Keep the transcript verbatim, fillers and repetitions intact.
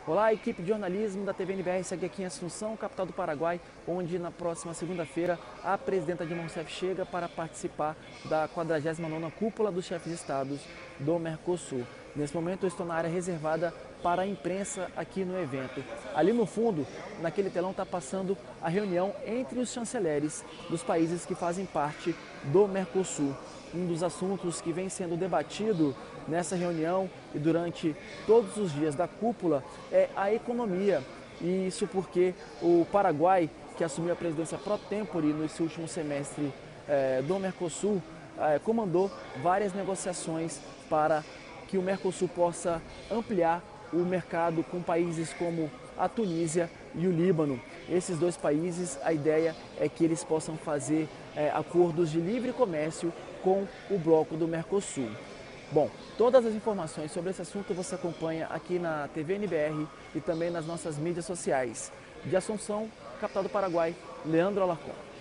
Olá, equipe de jornalismo da T V N B R segue aqui em Assunção, capital do Paraguai, onde na próxima segunda-feira a presidenta Dilma Rousseff chega para participar da quadragésima nona Cúpula dos Chefes de Estados do Mercosul. Nesse momento eu estou na área reservada para a imprensa aqui no evento. Ali no fundo, naquele telão, está passando a reunião entre os chanceleres dos países que fazem parte do Mercosul. Um dos assuntos que vem sendo debatido nessa reunião e durante todos os dias da cúpula é a economia. E isso porque o Paraguai, que assumiu a presidência pro tempore nesse último semestre eh, do Mercosul, eh, comandou várias negociações para que o Mercosul possa ampliar o mercado com países como a Tunísia e o Líbano. Esses dois países, a ideia é que eles possam fazer é, acordos de livre comércio com o bloco do Mercosul. Bom, todas as informações sobre esse assunto você acompanha aqui na T V N B R e também nas nossas mídias sociais. De Assunção, capital do Paraguai, Leandro Alarcón.